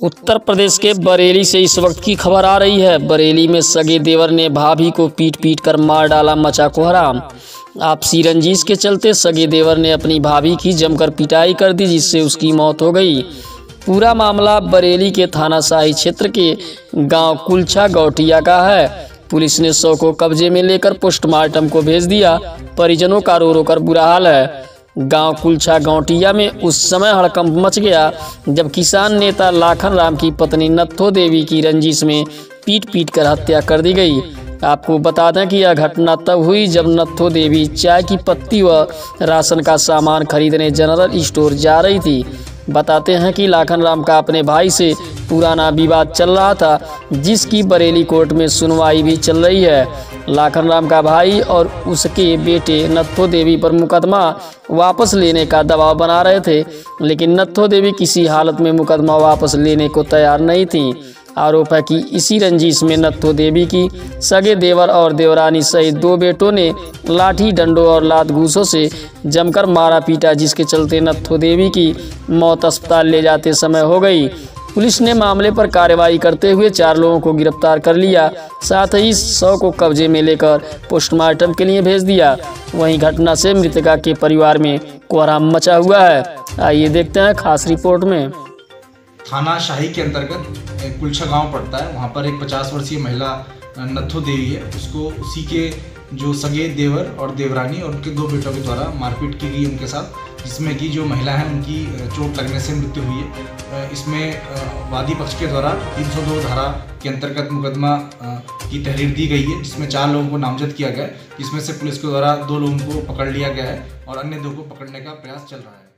उत्तर प्रदेश के बरेली से इस वक्त की खबर आ रही है। बरेली में सगे देवर ने भाभी को पीट पीट कर मार डाला, मचा कोहराम। आपसी रंजिश के चलते सगे देवर ने अपनी भाभी की जमकर पिटाई कर दी, जिससे उसकी मौत हो गई। पूरा मामला बरेली के थाना शाही क्षेत्र के गांव कुलछा गौटिया का है। पुलिस ने शव को कब्जे में लेकर पोस्टमार्टम को भेज दिया। परिजनों का रो रो कर बुरा हाल है। गांव कुलछा गौटिया में उस समय हड़कंप मच गया जब किसान नेता लाखन राम की पत्नी नत्थो देवी की रंजिश में पीट पीट कर हत्या कर दी गई। आपको बता दें कि यह घटना तब हुई जब नत्थो देवी चाय की पत्ती व राशन का सामान खरीदने जनरल स्टोर जा रही थी। बताते हैं कि लाखन राम का अपने भाई से पुराना विवाद चल रहा था, जिसकी बरेली कोर्ट में सुनवाई भी चल रही है। लाखन राम का भाई और उसके बेटे नत्थो देवी पर मुकदमा वापस लेने का दबाव बना रहे थे, लेकिन नत्थो देवी किसी हालत में मुकदमा वापस लेने को तैयार नहीं थी। आरोप है कि इसी रंजिश में नत्थो देवी की सगे देवर और देवरानी सहित 2 बेटों ने लाठी डंडों और लात घूसों से जमकर मारा पीटा, जिसके चलते नत्थो देवी की मौत अस्पताल ले जाते समय हो गई। पुलिस ने मामले पर कार्रवाई करते हुए 4 लोगों को गिरफ्तार कर लिया, साथ ही शव को कब्जे में लेकर पोस्टमार्टम के लिए भेज दिया। वहीं घटना से मृतका के परिवार में कोहराम मचा हुआ है। आइए देखते हैं खास रिपोर्ट में। थाना शाही के अंतर्गत कुलछा गांव पड़ता है। वहां पर एक 50 वर्षीय महिला नत्थो देवी है, उसको उसी के जो सगे देवर और देवरानी और उनके 2 बेटों के द्वारा मारपीट की गई उनके साथ, जिसमें कि जो महिला है उनकी चोट लगने से मृत्यु हुई है। इसमें वादी पक्ष के द्वारा 302 धारा के अंतर्गत मुकदमा की तहरीर दी गई है, जिसमें 4 लोगों को नामजद किया गया है, जिसमें से पुलिस के द्वारा 2 लोगों को पकड़ लिया गया है और अन्य 2 को पकड़ने का प्रयास चल रहा है।